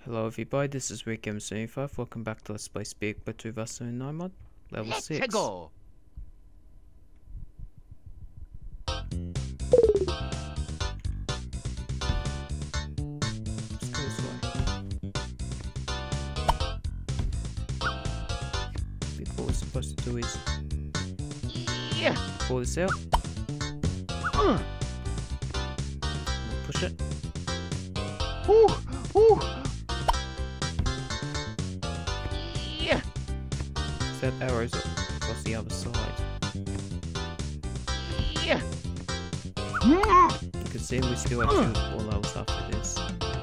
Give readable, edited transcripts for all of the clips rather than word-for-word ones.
Hello everybody, this is Eggbert. Welcome back to Let's Play Speedy but to Vas709 mod, level 6. Let's go. Let's go this way. I think what we're supposed to do is pull this out. Push it. That arrow's across the other side. You can see we still have 2 more levels after this.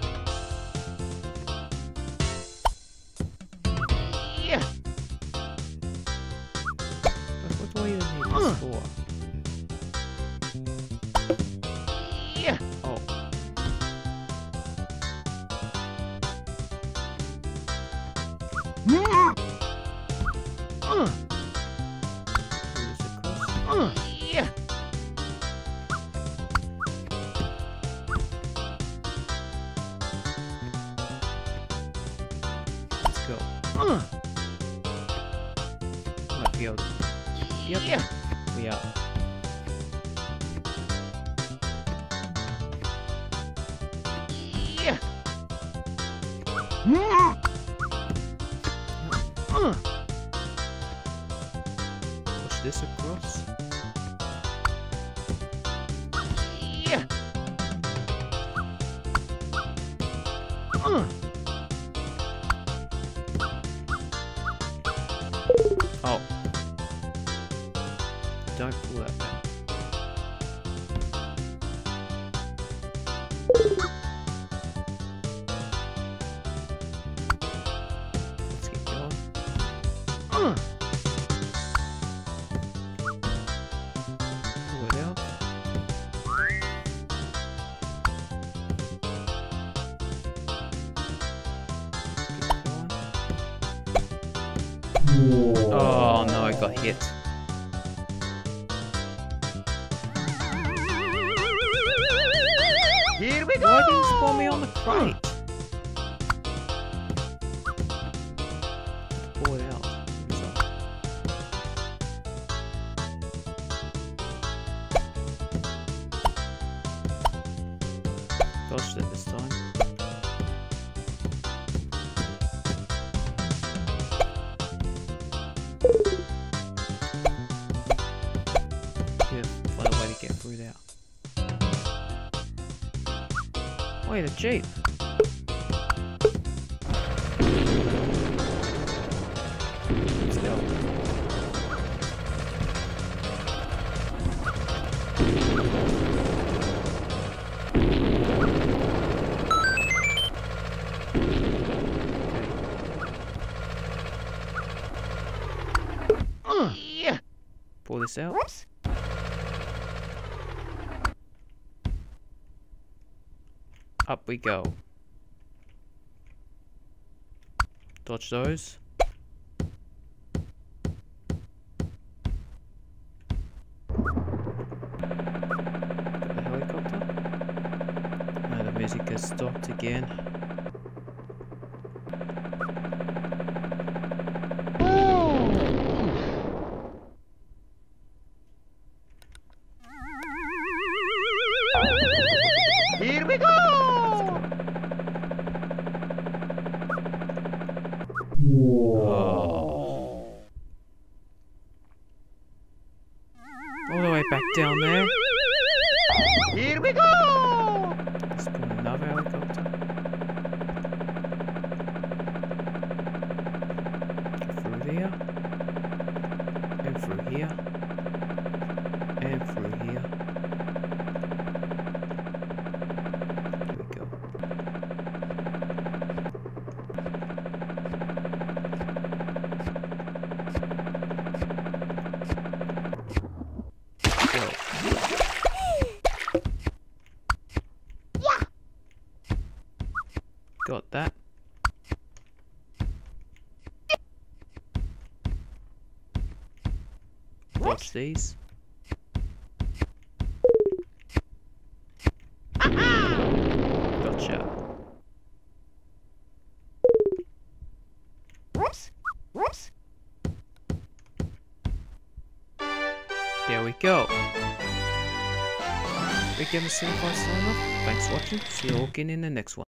But what do I even need this for? Oh. Let's go. Might be able to. Yep. We are. Push this across. Oh. Don't pull that back. Let's get going. Pull it out. Oh no, I got hit. Here we go. Why didn't you spawn me on the crate? Pull it out. Dodged it this time. Find a way to get through there. Wait, a jeep. Let's go. Pull this out. Up we go. Dodge those. Got the helicopter. No, the music has stopped again. Here we go. Oh. All the way back down there. Here we go. Let's put another helicopter. Get through there. And through here. And through here. Here we go. Got that. Watch these. Gotcha. Here we go. Again, the sign off. Thanks for watching. See you all again in the next one.